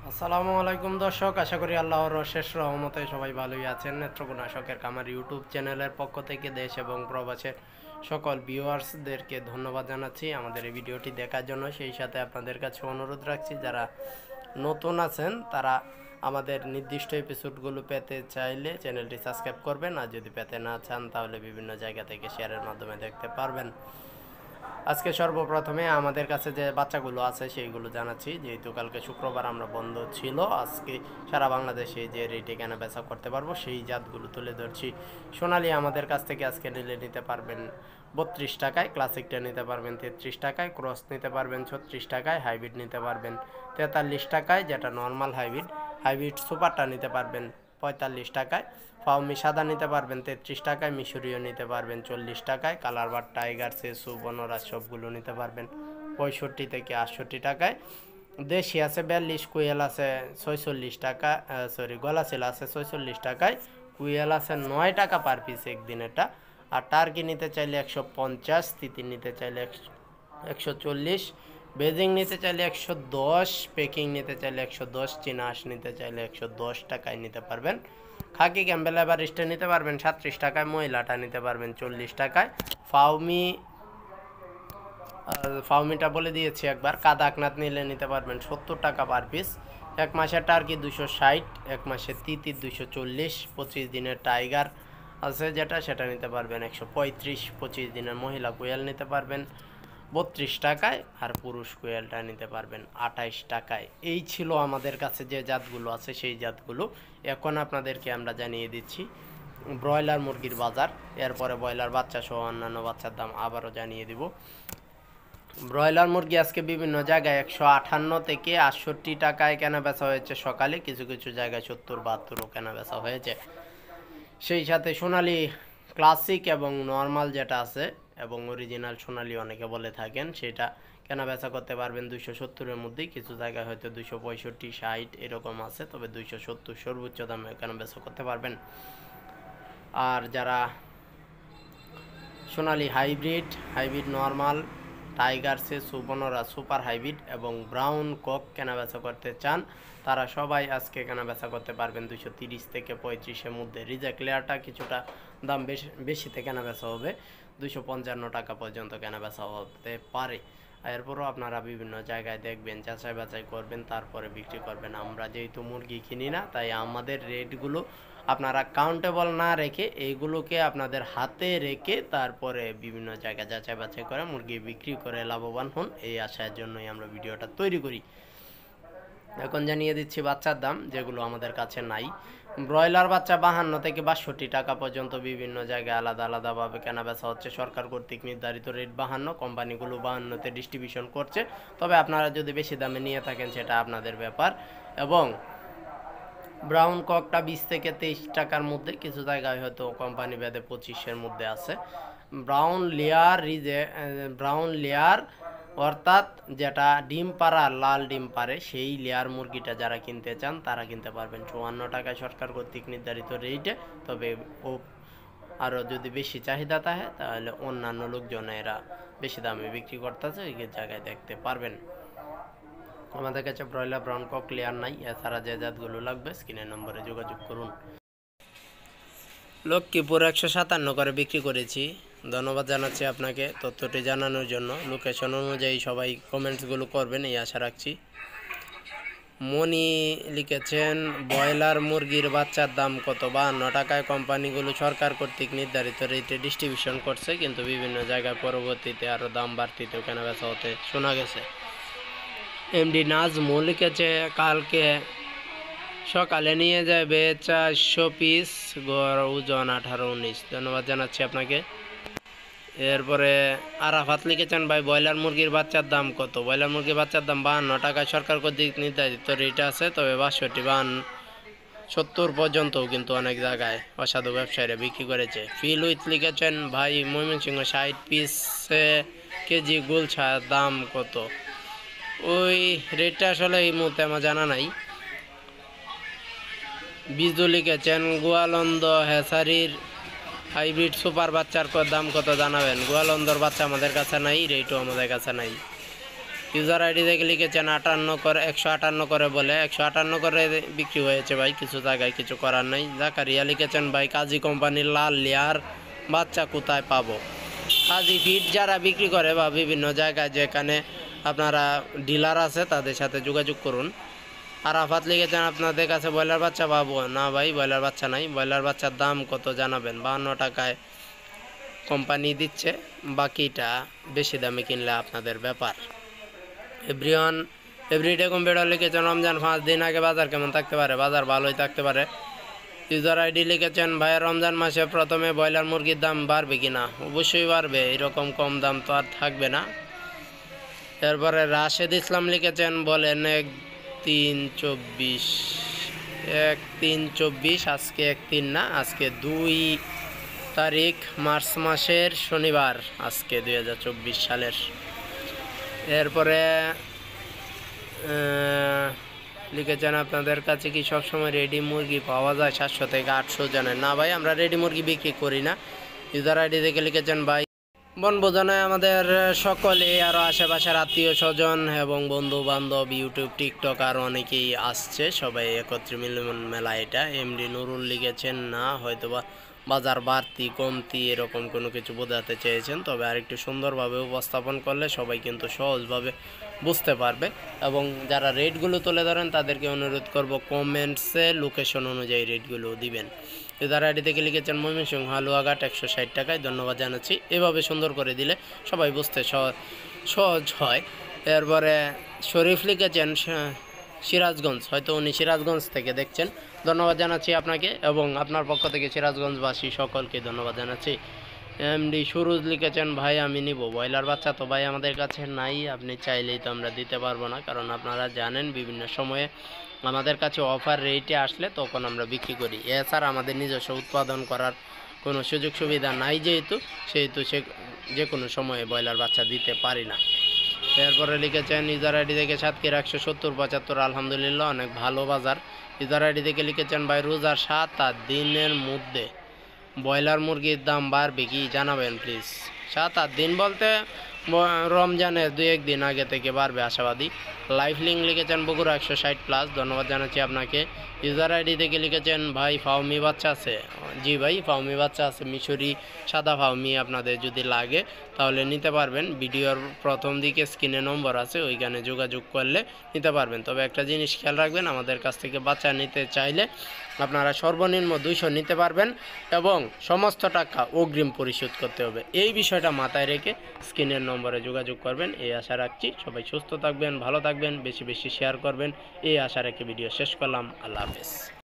আসসালামু আলাইকুম দর্শক, আশা করি আল্লাহর অশেষ রহমতে সবাই ভালোই আছেন। নেত্রকোনা শখের খামার ইউটিউব চ্যানেলের পক্ষ থেকে দেশ এবং প্রবাসের সকল ভিউয়ার্সদেরকে ধন্যবাদ জানাচ্ছি আমাদের এই ভিডিওটি দেখার জন্য। সেই সাথে আপনাদের কাছে অনুরোধ রাখছি, যারা নতুন আছেন তারা আমাদের নির্দিষ্ট এপিসোডগুলো পেতে চাইলে চ্যানেলটি সাবস্ক্রাইব করবেন, আর যদি পেতে না চান তাহলে বিভিন্ন জায়গা থেকে শেয়ারের মাধ্যমে দেখতে পারবেন। আজকে সর্বপ্রথমে আমাদের কাছে যে বাচ্চাগুলো আছে সেইগুলো জানাচ্ছি। যেহেতু কালকে শুক্রবার আমরা বন্ধ ছিল, আজকে সারা বাংলাদেশে যে রেটে কেনা বেচা করতে পারবো সেই জাতগুলো তুলে ধরছি। সোনালি আমাদের কাছ থেকে আজকে নিতে পারবেন 32 টাকায়, ক্লাসিকটা নিতে পারবেন 33 টাকায়, ক্রস নিতে পারবেন 36 টাকায়, হাইব্রিড নিতে পারবেন 43 টাকায়, যেটা নর্মাল হাইব্রিড সুপারটা নিতে পারবেন 45 টাকায়, ফাউমি সাদা নিতে পারবেন 33 টাকায়, মিশরীয় নিতে পারবেন 40 টাকায়, কালারবার টাইগার সেসু বনরাজ সবগুলো নিতে পারবেন 65 থেকে 68 টাকায়। দেশি আছে 42, কুয়েল আছে 46 টাকা, গলাচিল আছে 46 টাকায়, কুয়েল আছে 9 টাকা পার পিস একদিনেরটা। আর টার্কি নিতে চাইলে 150, তিতির নিতে চাইলে 140, বেজিং নিতে চাইলে 110, পেকিং নিতে চাইলে 110, চীনা হাঁস নিতে চাইলে 110 টাকায় নিতে পারবেন। খাকি ক্যাম্বেল এভারেস্টে নিতে পারবেন 37 টাকায়, মহিলাটা নিতে পারবেন 40 টাকায়। ফাউমিটা বলে দিয়েছি একবার। কাদাকনাথ নিলে নিতে পারবেন 70 টাকা পার পিস। এক মাসের টার্কি 260, এক মাসের তিতির 240, 25 দিনের টাইগার আছে যেটা সেটা নিতে পারবেন 135, 25 দিনের মহিলা কোয়েল নিতে পারবেন 32 টাকায়, আর পুরুষ কোয়েলটা নিতে পারবেন 28 টাকায়। এই ছিল আমাদের কাছে যে জাতগুলো আছে সেই জাতগুলো। এখন আপনাদেরকে আমরা জানিয়ে দিচ্ছি ব্রয়লার মুরগির বাজার, এরপরে ব্রয়লার বাচ্চা সহ অন্যান্য বাচ্চার দাম আবারও জানিয়ে দিব। ব্রয়লার মুরগি আজকে বিভিন্ন জায়গায় 158 থেকে 68 টাকায় কেনা বেচা হয়েছে সকালে, কিছু কিছু জায়গায় 70-72ও কেনা বেচা হয়েছে। সেই সাথে সোনালি ক্লাসিক এবং নর্মাল যেটা আছে এবং অরিজিনাল সোনালি অনেকে বলে থাকেন, সেটা কেনা বেচা করতে পারবেন 270-এর মধ্যেই। কিছু জায়গায় হয়তো 265, 60 এরকম আছে, তবে 270 সর্বোচ্চ দামে কেনা বেচা করতে পারবেন। আর যারা সোনালি হাইব্রিড নর্মাল, টাইগার সেসু বনরা সুপার হাইব্রিড এবং ব্রাউন কক কেনাবেচা করতে চান, তারা সবাই আজকে কেনাবেচা করতে পারবেন 230 থেকে 35-এর মধ্যে। রিজেক্ট লেয়ারটা কিছুটা দাম বেশিতে কেনাবেচা হবে, 255 টাকা পর্যন্ত কেনাবেচা হতে পারে। এরপরও আপনারা বিভিন্ন জায়গায় দেখবেন, যাচাই বাছাই করবেন, তারপরে বিক্রি করবেন। আমরা যেহেতু মুরগি কিনি না, তাই আমাদের রেটগুলো আপনারা কাউন্টেবল না রেখে এইগুলোকে আপনাদের হাতে রেখে তারপরে বিভিন্ন জায়গায় যাচাই বাছাই করে মুরগি বিক্রি করে লাভবান হন, এই আশার জন্যই আমরা ভিডিওটা তৈরি করি। এখন জানিয়ে দিচ্ছি বাচ্চার দাম, যেগুলো আমাদের কাছে নাই। ব্রয়লার বাচ্চা 52 থেকে 62 টাকা পর্যন্ত বিভিন্ন জায়গায় আলাদা আলাদাভাবে কেনা বেচা হচ্ছে। সরকার কর্তৃক নির্ধারিত রেট 52, কোম্পানিগুলো 52-তে ডিস্ট্রিবিউশন করছে। তবে আপনারা যদি বেশি দামে নিয়ে থাকেন সেটা আপনাদের ব্যাপার। এবং ব্রাউন ককটা 20 থেকে 23 টাকার মধ্যে, কিছু জায়গায় হয়তো কোম্পানি ভেদে 25-এর মধ্যে আছে। ব্রাউন লেয়ার অর্থাৎ যেটা ডিম পাড়া, লাল ডিম পারে, সেই লেয়ার মুরগিটা যারা কিনতে চান তারা কিনতে পারবেন 54 টাকায় সরকার কর্তৃক নির্ধারিত রেটে। তবে আরও যদি বেশি চাহিদা থাকে তাহলে অন্যান্য লোকজনেরা বেশি দামে বিক্রি করতেছে, ওই জায়গায় দেখতে পারবেন। আমাদের কাছে ব্রয়লার ব্রাউন কক লেয়ার নাই। এছাড়া যে জাতগুলো লাগবে স্ক্রিনের নম্বরে যোগাযোগ করুন। লক্ষ্মীপুর 157 করে বিক্রি করেছি। ধন্যবাদ জানাচ্ছি আপনাকে তথ্যটি জানানোর জন্য। লোকেশন অনুযায়ী সবাই কমেন্টসগুলো করবেন এই আশা রাখছি। মনি লিখেছেন, ব্রয়লার মুরগির বাচ্চার দাম কত? 52 টাকায় কোম্পানিগুলো সরকার কর্তৃক নির্ধারিত রেটে ডিস্ট্রিবিউশন করছে, কিন্তু বিভিন্ন জায়গায় পরবর্তীতে আরও দাম বাড়তিতেও কেনাবেচা হতে শোনা গেছে। এমডি নাজমুল লিখেছে, কালকে সকালে নিয়ে যাবে 400 পিস, গড় ওজন 18-19। ধন্যবাদ জানাচ্ছি আপনাকে। এরপরে আরাফাত লিখেছেন, ভাই ব্রয়লার মুরগির বাচ্চার দাম কত? ব্রয়লার মুরগির বাচ্চার দাম 52 টাকায় সরকার কর্তৃক নির্ধারিত রেট আছে, তবে 62, 52, 70 পর্যন্তও কিন্তু অনেক জায়গায় অসাধু ব্যবসায়ীরা বিক্রি করেছে। ফিল উইথ লিখেছেন, ভাই ময়মনসিংহ 60 পিসে কেজি গুলছার দাম কত? ওই রেটটা আসলে এই মুহূর্তে আমার জানা নাই। বিজু লিখেছেন, গোয়ালন্দ হেসারির হাইব্রিড সুপার বাচ্চার দাম কত জানাবেন? গোয়ালন্দর বাচ্চা আমাদের কাছে নাই, রেটও আমাদের কাছে নাই। ইউজার আইডি থেকে লিখেছেন 58 করে, 158 করে বলে 158 করে বিক্রি হয়েছে ভাই, কিছু জায়গায় কিছু করার নেই। জাকারিয়া লিখেছেন ভাই কাজী কোম্পানির লাল লেয়ার বাচ্চা কোথায় পাবো? কাজী ফিড যারা বিক্রি করে বা বিভিন্ন জায়গায় যেখানে আপনারা ডিলার আছে তাদের সাথে যোগাযোগ করুন। আরাফাত লিখেছেন আপনাদের কাছে ব্রয়লার বাচ্চা পাবো না ভাই, ব্রয়লার বাচ্চা নাই। ব্রয়লার বাচ্চার দাম কত জানাবেন? 52 টাকায় কোম্পানি দিচ্ছে, বাকিটা বেশি দামে কিনলে আপনাদের ব্যাপার। এভরিওয়ান এভরিডে কম্পিউটার লিখেছেন রমজান 5 দিন আগে বাজার কেমন থাকতে পারে? বাজার ভালোই থাকতে পারে। ইউজার আইডি লিখেছেন ভাইয়া রমজান মাসে প্রথমে ব্রয়লার মুরগির দাম বাড়বে কি না? অবশ্যই বাড়বে, এরকম কম দাম তো আর থাকবে না। এরপরে রাশেদ ইসলাম লিখেছেন বলেন 1/3/24 আজকে 1/3 না, আজকে 2 তারিখ মার্চ মাসের শনিবার, আজকে 2024 সালের। এরপরে লিখেছেন আপনাদের কাছে কি সবসময় রেডি মুরগি পাওয়া যায় 700 থেকে 800 জনের? না ভাই, আমরা রেডি মুরগি বিক্রি করি না। ইউজার আইডি থেকে লিখেছেন ভাই বনভোজনে আমাদের সকলে আরও আশেপাশের আত্মীয় স্বজন এবং বন্ধু বান্ধব, ইউটিউব টিকটক আরও অনেকেই আসছে, সবাই একত্রে মিলন মেলা এটা। এমডি নুরুল লিখেছেন না, হয়তোবা বাজার বাড়তি কমতি এরকম কোনো কিছু বোঝাতে চেয়েছেন, তবে আরেকটু সুন্দরভাবে উপস্থাপন করলে সবাই কিন্তু সহজভাবে বুঝতে পারবে। এবং যারা রেটগুলো তুলে ধরেন তাদেরকে অনুরোধ করব কমেন্টসে লোকেশন অনুযায়ী রেটগুলো দিবেন। ইউজার আইডি থেকে লিখেছেন ময়মনসিংহ হালুয়াঘাট 160 টাকায়, ধন্যবাদ জানাচ্ছি। এভাবে সুন্দর করে দিলে সবাই বুঝতে সহজ হয়। এরপরে শরীফ লিখেছেন সিরাজগঞ্জ, হয়তো উনি সিরাজগঞ্জ থেকে দেখছেন, ধন্যবাদ জানাচ্ছি আপনাকে এবং আপনার পক্ষ থেকে সিরাজগঞ্জবাসী সকলকে ধন্যবাদ জানাচ্ছি। এমডি সুরুজ লিখেছেন ভাই আমি নিব ব্রয়লার বাচ্চা, তো ভাই আমাদের কাছে নাই, আপনি চাইলেই তো আমরা দিতে পারবো না, কারণ আপনারা জানেন বিভিন্ন সময়ে আমাদের কাছে অফার রেটে আসলে তখন আমরা বিক্রি করি। এছাড়া আমাদের নিজস্ব উৎপাদন করার কোনো সুযোগ সুবিধা নাই, যেহেতু সে যে কোনো সময়ে ব্রয়লার বাচ্চা দিতে পারি না। এরপরে লিখেছেন ইউজার আইডি থেকে সাতক্ষীরা 170-75, আলহামদুলিল্লাহ অনেক ভালো বাজার। ইউজার আইডি থেকে লিখেছেন ভাই রোজার 7-8 দিনের মধ্যে ব্রয়লার মুরগির দাম বাড়বে কি জানাবেন প্লিজ? 7-8 দিন বলতে রমজানের 2-1 দিন আগে থেকে বাড়বে আশাবাদী। লাইফ লিঙ্ক লিখেছেন বগুড়া 160+, ধন্যবাদ জানাচ্ছি আপনাকে। ইউজার আইডি থেকে লিখেছেন ভাই ফাউমি বাচ্চা আছে? জি ভাই, ফাউমি বাচ্চা আছে, মিশরি সাদা ফাউমি, আপনাদের যদি লাগে তাহলে নিতে পারবেন। ভিডিওর প্রথম দিকে স্ক্রিনে নম্বর আছে, ওইখানে যোগাযোগ করলে নিতে পারবেন। তবে একটা জিনিস খেয়াল রাখবেন, আমাদের কাছ থেকে বাচ্চা নিতে চাইলে আপনারা সর্বনিম্ন 200 নিতে পারবেন এবং সমস্ত টাকা অগ্রিম পরিশোধ করতে হবে। এই বিষয়টা মাথায় রেখে স্ক্রিনের নম্বরে যোগাযোগ করবেন, এই আশা রাখছি। সবাই সুস্থ থাকবেন, ভালো থাকবেন, বেশি বেশি শেয়ার করবেন, এই আশা রেখে ভিডিও শেষ করলাম। আল্লাহ হাফেজ।